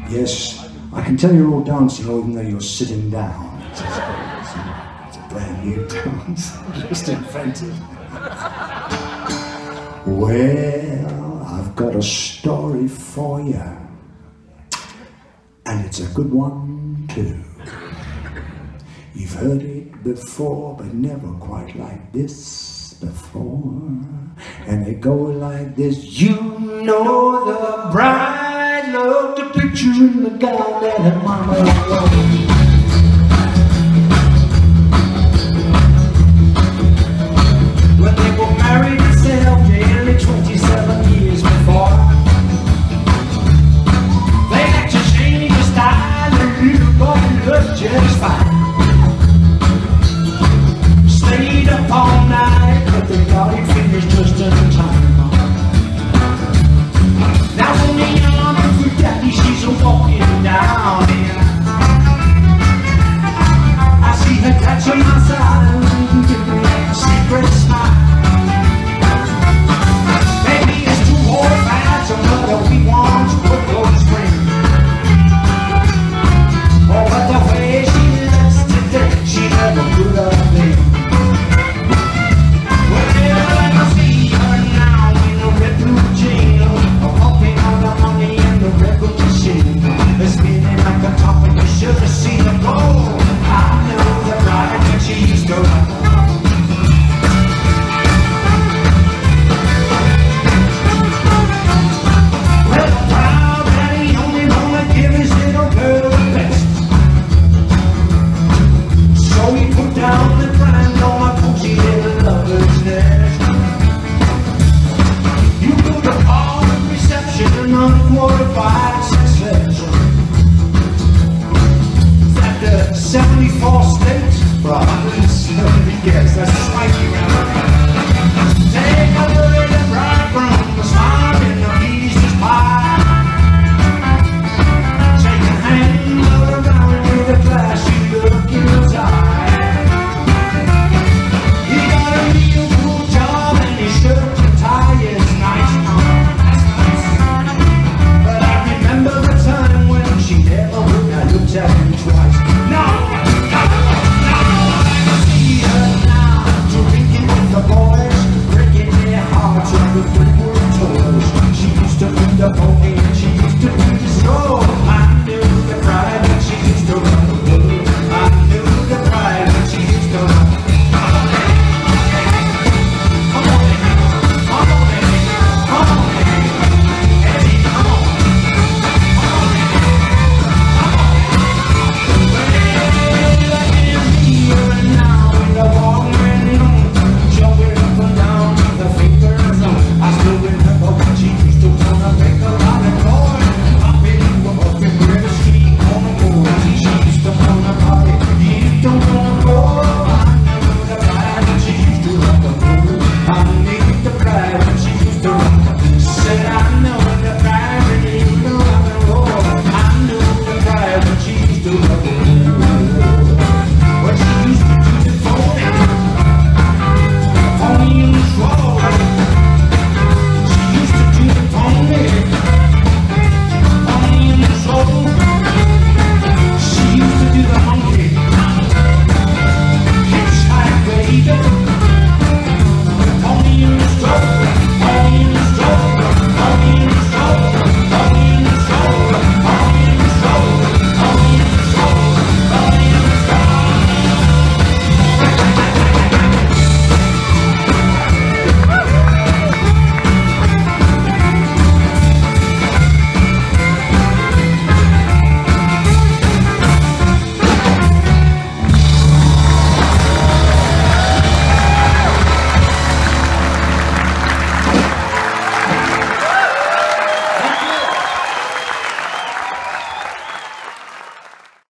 Yes, I can tell you're all dancing even though you're sitting down. It's a brand new dance, just invented. Well, I've got a story for you, and it's a good one too. You've heard it before, but never quite like this before. And they go like this. You know the bride loved the picture in the gown that her mama wrote. When they were married themselves nearly 27 years before, they had to change the style and little boy looked just fine. Stayed up all night, but they thought he'd finished just in time. Now when the arm of daddy, she's a walking down here. I see her catching my side and give me a secret smile. Maybe it's too old fashioned, but we want to put those rings. Oh, but the way she looks today, she never could have been. Unqualified succession. Is that the 74 states? Probably 70 guess. That's a spiky round. Take a look at the bridegroom, the smile in the Easter's pie. Take a hand around with a flashy look in his eye. He got a real cool job and his shirt and tie is nice. She never would have looked at him twice. No, I see her now, drinking with the boys, breaking their hearts like a Fleetwood toys. She used to be the pony.